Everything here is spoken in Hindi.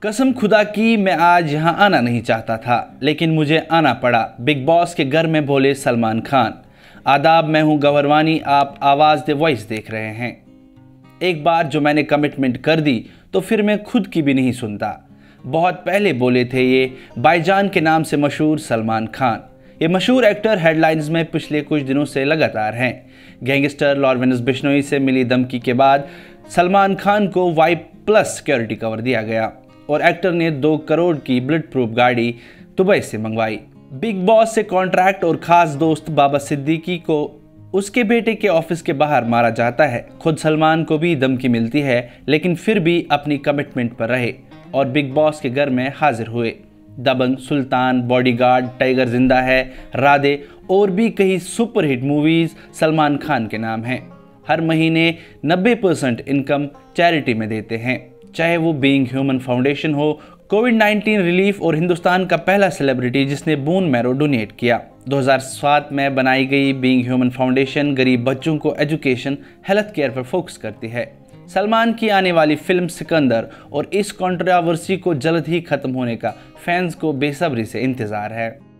कसम खुदा की मैं आज यहाँ आना नहीं चाहता था, लेकिन मुझे आना पड़ा। बिग बॉस के घर में बोले सलमान खान। आदाब, मैं हूँ गौहरवानी, आप आवाज़ दे वॉइस देख रहे हैं। एक बार जो मैंने कमिटमेंट कर दी तो फिर मैं खुद की भी नहीं सुनता। बहुत पहले बोले थे ये भाईजान के नाम से मशहूर सलमान खान। ये मशहूर एक्टर हेडलाइंस में पिछले कुछ दिनों से लगातार हैं। गैंगस्टर लॉरेंस बिश्नोई से मिली धमकी के बाद सलमान खान को Y+ सिक्योरिटी कवर दिया गया और एक्टर ने 2 करोड़ की बुलेट प्रूफ गाड़ी दुबई से मंगवाई। बिग बॉस से कॉन्ट्रैक्ट और खास दोस्त बाबा सिद्दीकी को उसके बेटे के ऑफिस के बाहर मारा जाता है। खुद सलमान को भी धमकी मिलती है, लेकिन फिर भी अपनी कमिटमेंट पर रहे और बिग बॉस के घर में हाजिर हुए। दबंग, सुल्तान, बॉडीगार्ड, टाइगर जिंदा है, राधे और भी कई सुपरहिट मूवीज सलमान खान के नाम हैं। हर महीने 90% इनकम चैरिटी में देते हैं, चाहे वो बीइंग ह्यूमन फाउंडेशन हो, कोविड-19 रिलीफ और हिंदुस्तान का पहला सेलिब्रिटी जिसने बोन मैरो डोनेट किया। 2007 में बनाई गई बीइंग ह्यूमन फाउंडेशन गरीब बच्चों को एजुकेशन, हेल्थ केयर पर फोकस करती है। सलमान की आने वाली फिल्म सिकंदर और इस कंट्रोवर्सी को जल्द ही खत्म होने का फैंस को बेसब्री से इंतजार है।